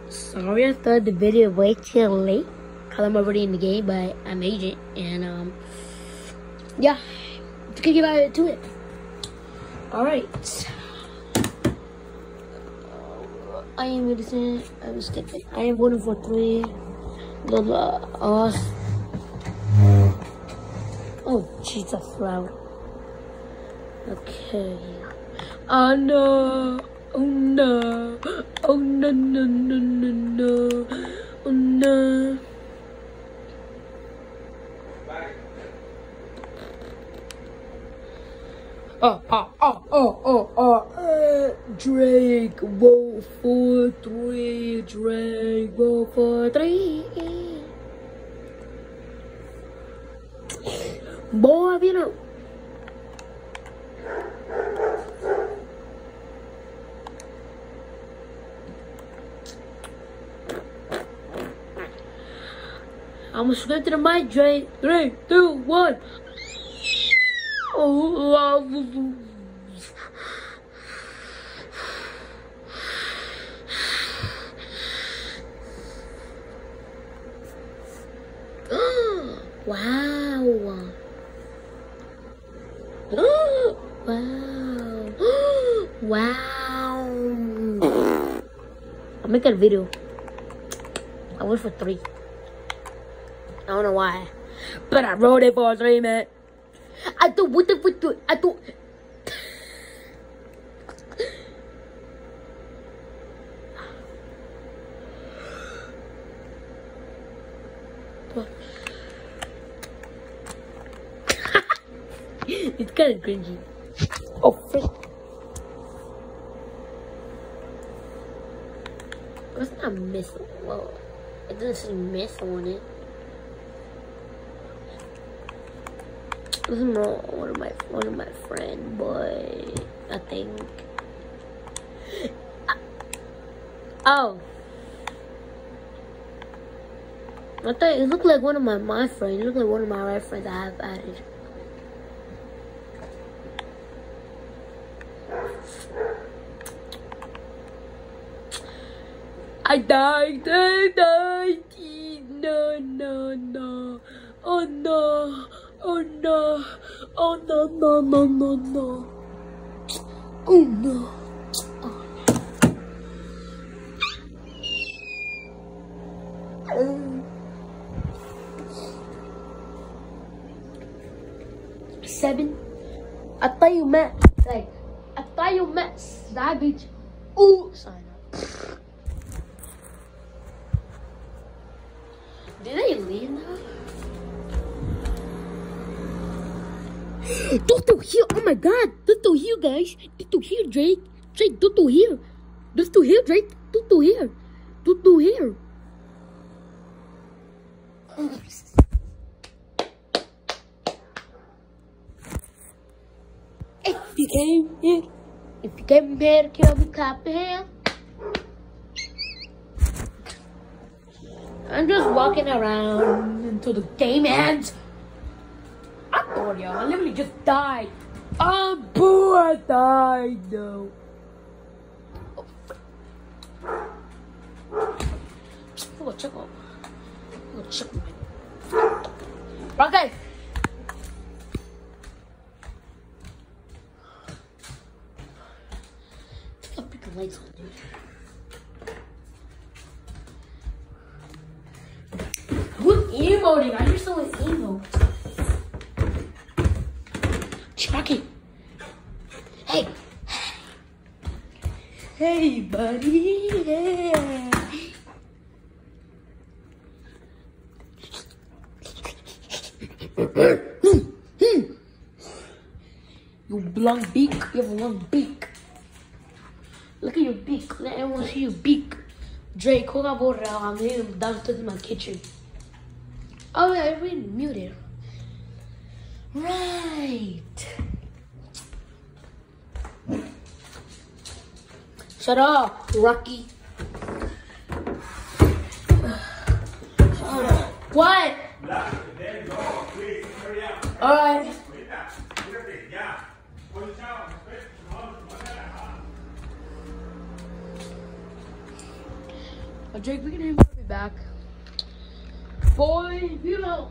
Sorry I started the video way too late, cause I'm already in the game, but I'm Agent, and yeah, let's get right to it. Alright. I am listening. I was skipping. I am voting for 3. Blah blah. Oh, jeez, that's loud. Okay. Oh no. Oh no. Oh no no no no no. Oh no. Drake, vote for 3. Drake, vote for 3. Boy, you know. I'm gonna swim to the mic, Drake. 3, 2, 1. Oh, wow. Wow. Wow. I'll make a video. I went for 3. I don't know why. But I wrote it for 3, man. I do what the fuck do I do. It's kind of cringy. Oh, frick. What's not miss? Well, it doesn't say miss on it. This is more one of my friend, boy. I think. Oh. I thought it looked like one of my friends. It looked like one of my right friends I have added. I died. No, no, no. Oh no. Oh no. Oh no, no, no, no, no. Oh no. Oh no. 7. I thought you meant savage. Ooh, sign up. Did they leave now? Toto here! Oh my God! Toto here, guys! Toto here, Drake! Drake, Toto here! Toto here, Drake! Toto here! Toto here! If you came here, can we clap your hands? I'm just walking around until the game ends. I told y'all, I literally just died. I'm poor, I died, no. Oh, check out. Oh, check out. Okay. I'll pick the lights on, dude. Who's emoting? I hear someone emote. Chucky. Hey. Hey, buddy. Yeah. You long beak. You have a long beak. Look at your beak. Let everyone see your beak. Drake, hold on, I'm here downstairs in my kitchen. Oh, yeah, I really muted. Right. Shut up, Rocky. What? There you go. Please, hurry up. All right. Yeah. Drake, we can hear me back. Boy, you know.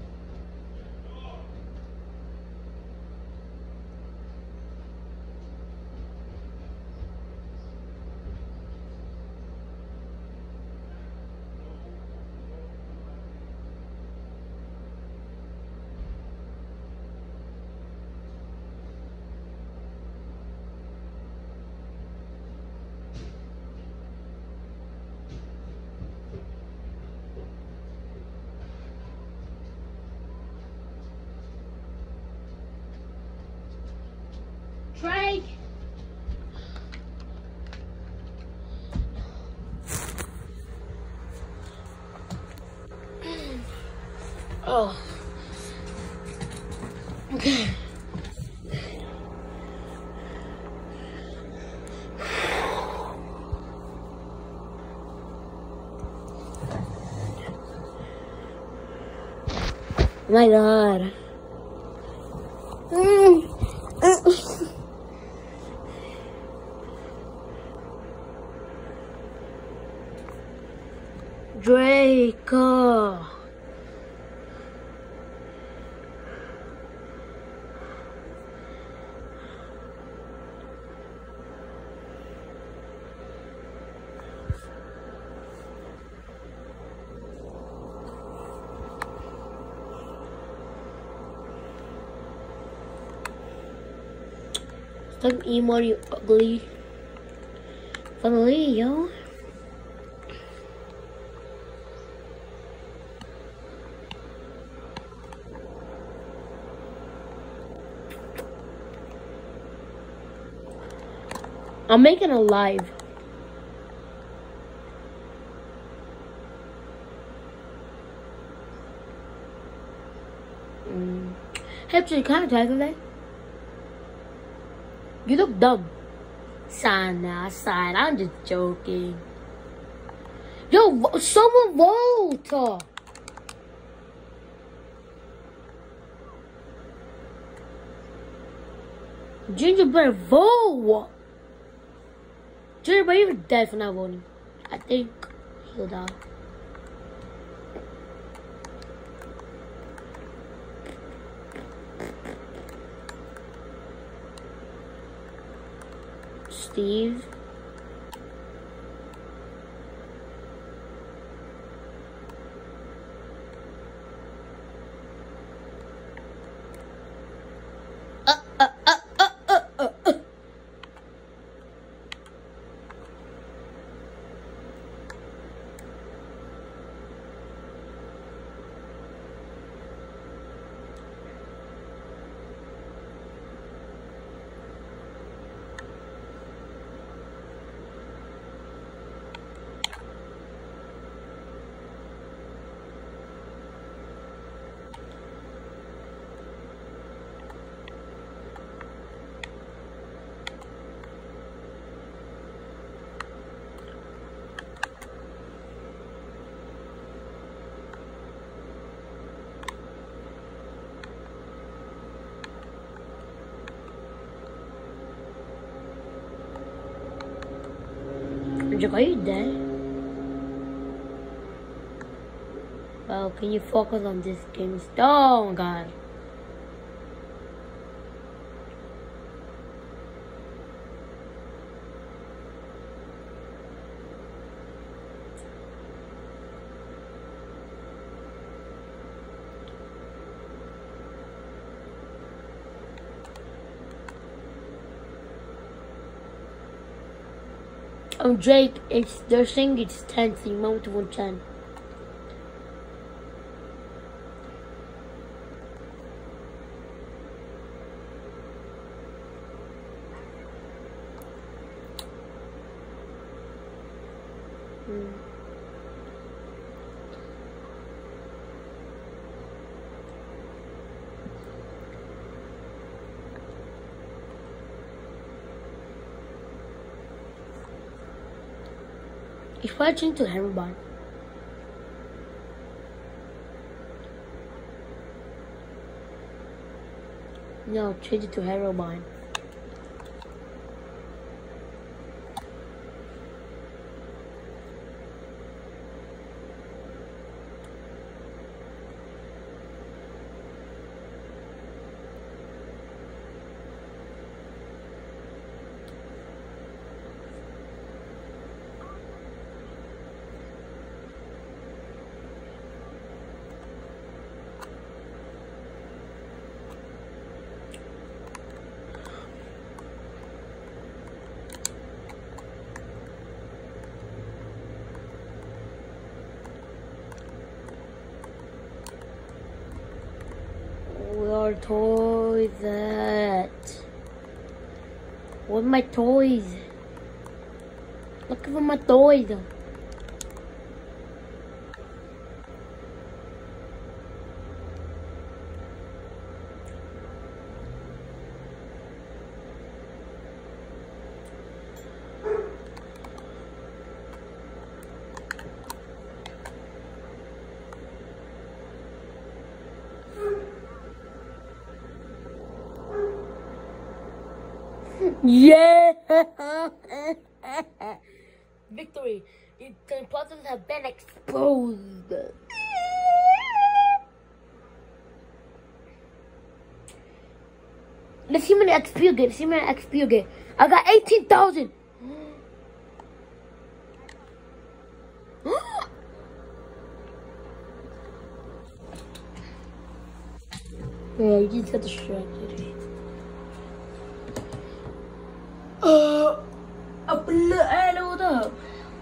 Drake! Oh. Okay. My God. Drake. Stop emo, you ugly. Finally, yo. I'm making a live. Hey, can I try today? You look dumb. Sana, I'm just joking. Yo, someone vote! Ginger better vote! Ginger, but you're dead for not voting. I think he'll die. Steve. Are you dead? Well, can you focus on this game? Oh God. Drake, they're saying it's 10, so you might want to vote 10. He's watching to Herobrine. No, change it to Herobrine. Where are toys at? Where's my toys? Looking for my toys. Yeah! Victory! The puzzles have been exposed. Let's see how many XP you get. Let's see how many XP you get. I got 18,000. Yeah, you just got distracted. What up?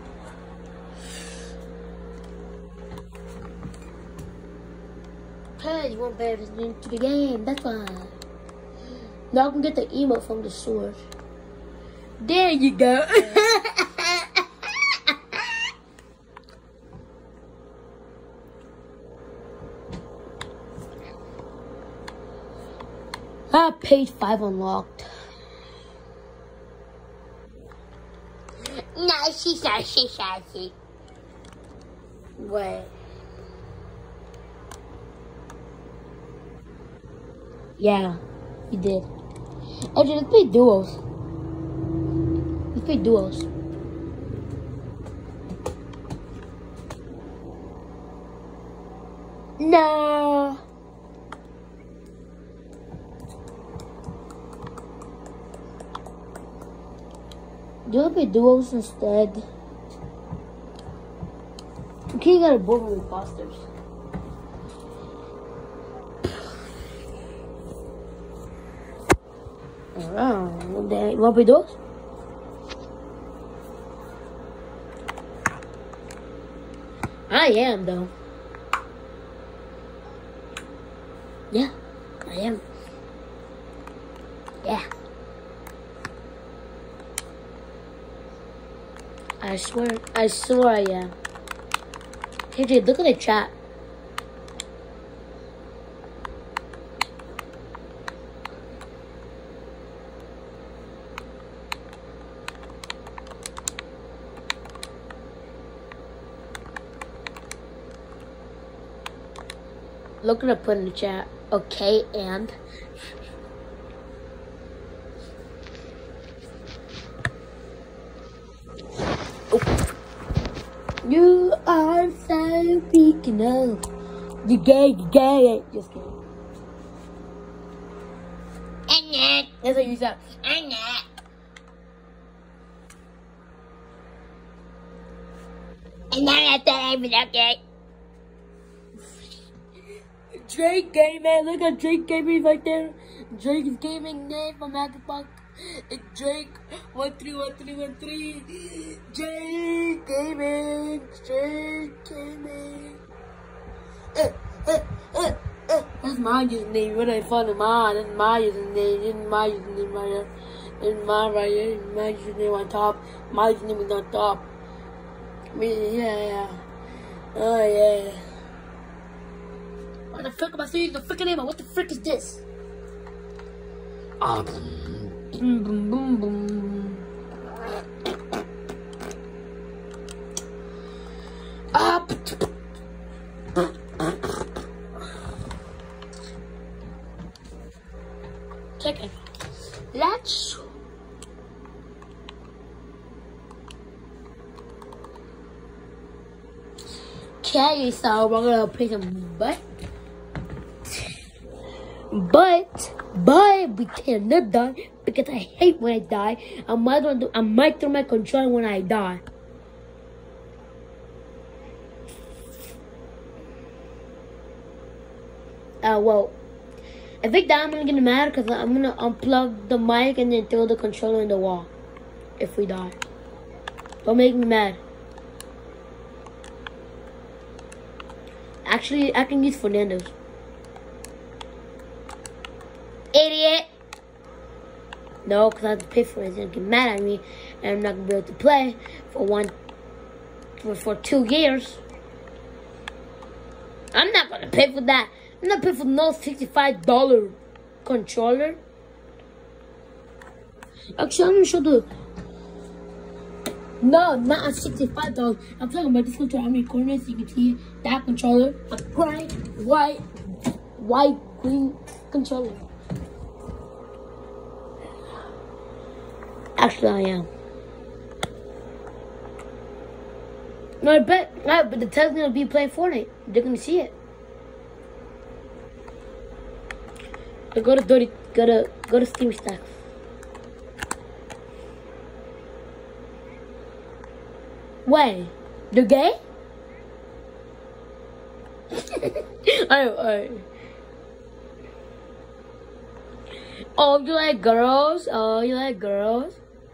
Hey, you want better into the game? That's fine. Now I can get the emote from the sword. There you go. Page 5 unlocked. No, she's sassy. Wait. Yeah, you did. Okay, let's play duos. No. Do you want to play duos instead? Okay, you got a both of imposters. Alright, you want to play duos? I am, though. Yeah, I am. Yeah. I swear I am. Hey, dude, look at the chat. Look at I put in the chat. Okay, and you are so speaking of the gay. Just kidding. That's how you sound. And now I thought I was okay. Drake Gaming, look at Drake Gaming right there. Drake's gaming name from Magabuck. It's Drake 131313. Drake Gaming. That's my username. When I find mine, that's my username. This is my username right here. This is mine right here. This is my username on top. My username is on top. Yeah. Oh yeah. What the frick am I saying? The frickin' name? What the frick is this? Boom. Check it. Let's. Okay, so we're gonna play some But we cannot die because I hate when I die. I might throw my controller when I die. Well, if I die, I'm gonna get mad because I'm gonna unplug the mic and then throw the controller in the wall. If we die, don't make me mad. Actually, I can use Fernando's. No, because I have to pay for it. He's gonna get mad at me, and I'm not gonna be able to play for 2 years. I'm not gonna pay for that. I'm not paying for no $65 controller. Actually, I'm gonna show the. No, not a $65. I'm talking about this controller. I'm recording it so you can see that controller. A bright white, green controller. Actually, I am. No, I bet. No, but the Ted's gonna be playing Fortnite. They're gonna see it. So go to Steam Stacks. Wait, they're gay? Alright. Oh, you like girls? Oh, you like girls?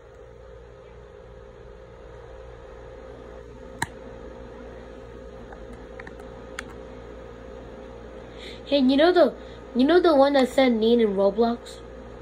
Hey, you know the one that said Neen in Roblox?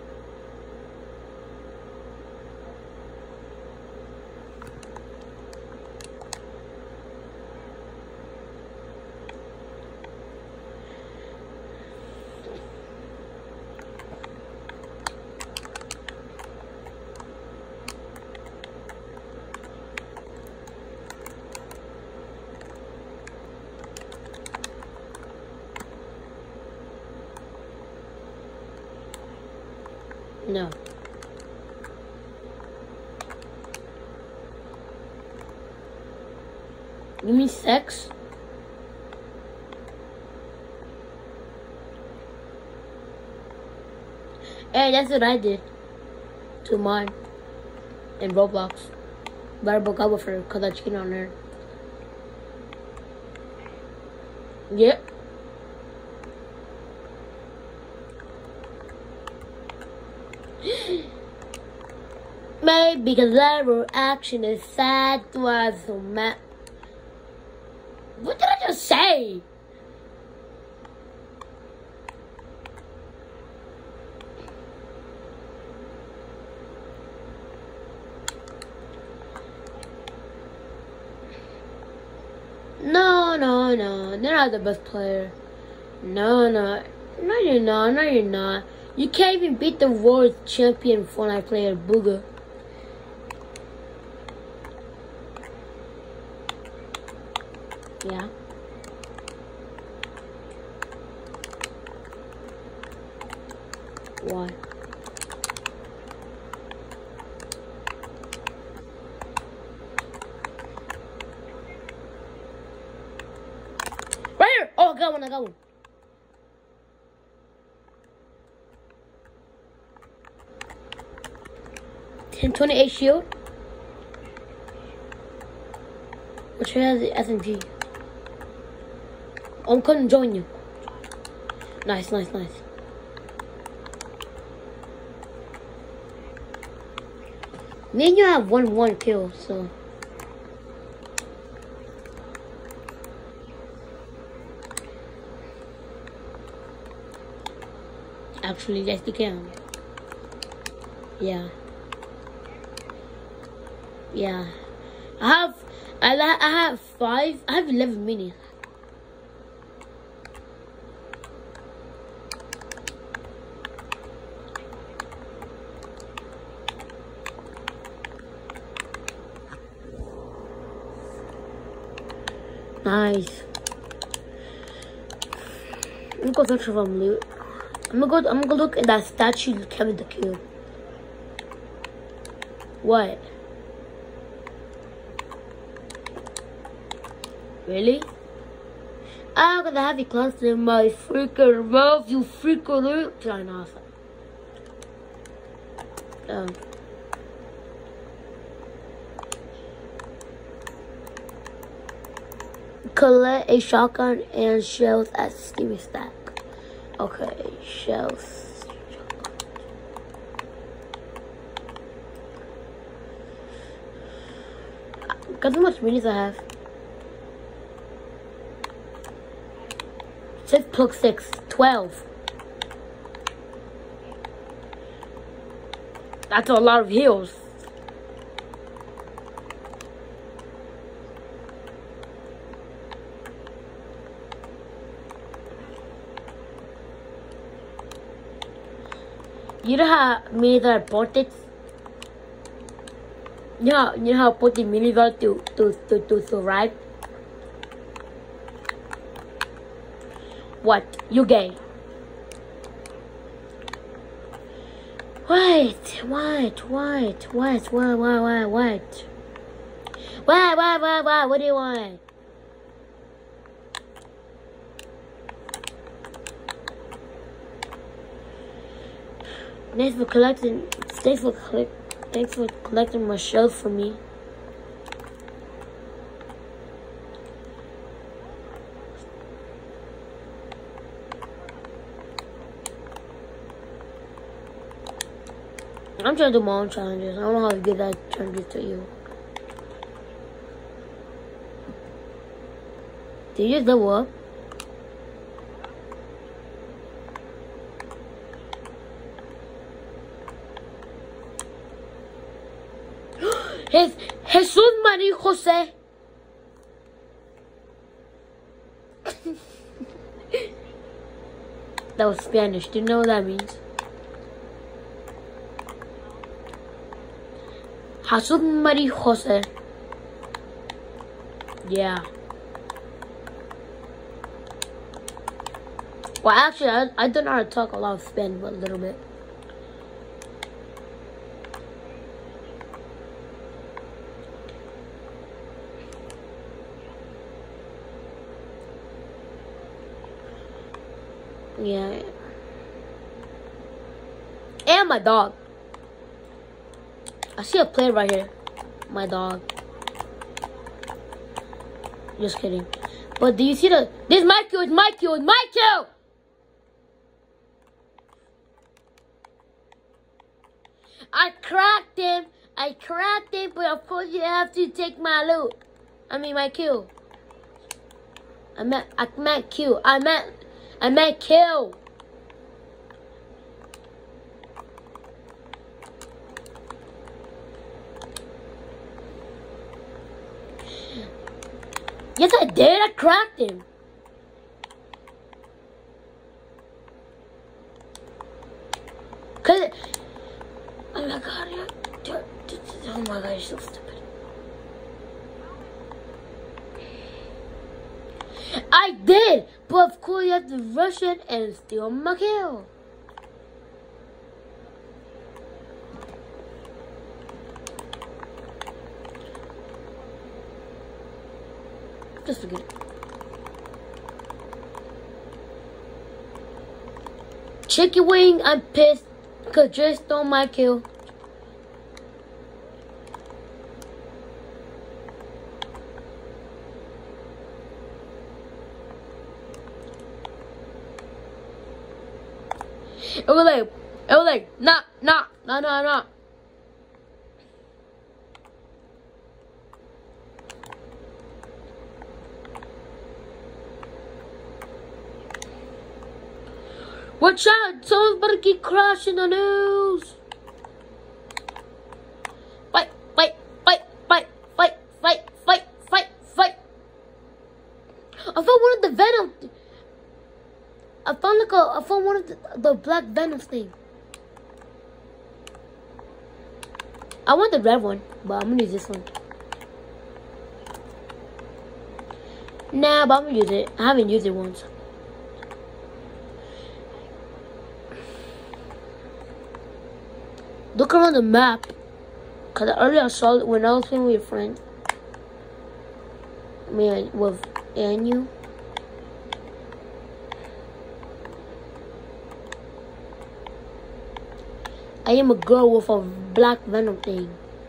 No. You mean sex? Hey, that's what I did to mine in Roblox. But I broke up with her because I cheated on her. Yep. Maybe because lateral action is sad to us so mad. What did I just say? No. They're not the best player. No, you're not. You can't even beat the world champion Fortnite player, Booga. Yeah. Why? Right here! Oh, I got one. 1028 shield. Which has the SMG. I'm coming to join you. Nice. Me and you have one kill, so. Actually, yes, you can. Yeah. I have 5. I have 11 minis. Nice. I'm gonna go search for some loot. I'm gonna go look at that statue Kevin the Cube. What? Really? I'm gonna have you close in my freaking mouth, you freaking loot. Trying awesome. Collect a shotgun and shells at Steamy Stack. Okay, shells. Guess how much minis I have? 6 plus 6, 12. That's a lot of heals. You know how many that I bought it? You know how I put the mini doll to survive? What? You gay? Wait, what? Why? What do you want? Thanks for collecting my shelf for me. I'm trying to do my own challenges. I don't know how to give that challenges to you. Did you just level up? Jesus Maria Jose. That was Spanish. Do you know what that means? Jesus Maria Jose. Yeah. Well, actually, I don't know how to talk a lot of Spanish, but a little bit. Yeah. And my dog. I see a plane right here. My dog. Just kidding. But do you see the... This is my kill. It's my kill. It's my kill. I cracked him, but of course you have to take my loot. I mean my kill. I meant kill. I meant kill. Yes, I did. I cracked him. Cause, oh my god, oh my god, you're so stupid. I did, but of course you have to rush it and steal my kill. Just forget it. Chicken wing, I'm pissed because Jay stole my kill. It was like, nah. Watch out! Someone's about to get crashed in the news! Fight! I found one of the Venom. I found one of the black Venom thing. I want the red one, but I'm gonna use this one. Nah, but I'm gonna use it. I haven't used it once. Look around the map. Cause earlier I saw it when I was playing with your friend. I mean, with Anu. I am a girl with a black Venom thing.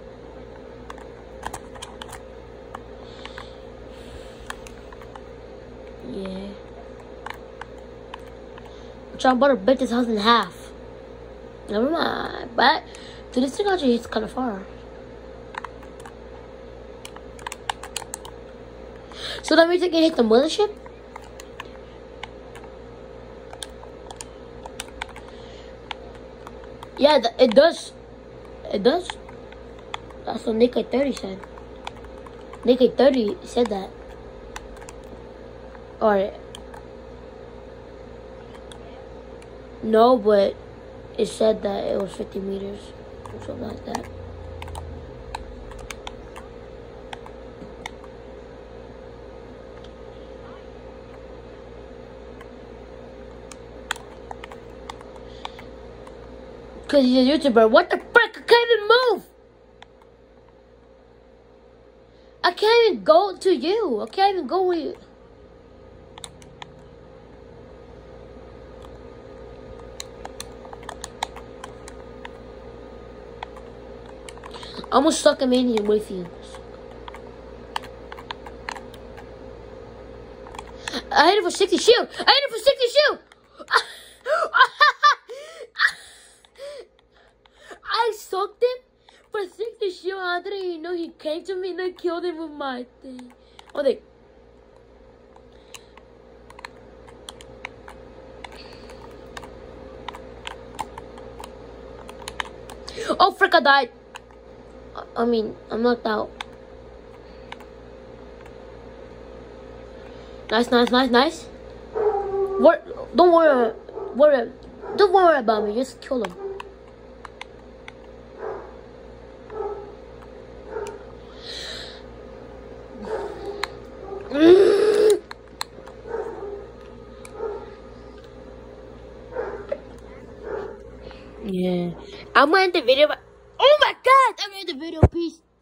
Yeah. Which I'm about to break this house in half. Never mind. But to this thing actually it's kind of far. So that means I can hit the mothership? Yeah, it does. It does. That's what Nick 30 said. Nick 30 said that. Or no, but it said that it was 50 meters or something like that. Cause he's a YouTuber. What the frick? I can't even move. I can't even go to you. I can't even go with you. I'm gonna suck him in here with you. I hit him for 60 shield. I hit him for 60 shield. I sucked him for 60 shield. I didn't even know he came to me and I killed him with my thing. Oh, they. Oh, frick, I died. I mean, I'm knocked out. Nice, nice, nice, nice. Don't worry about me. Just kill him. Yeah, I'm gonna end the video. Oh my God! I'm gonna end the video. Peace.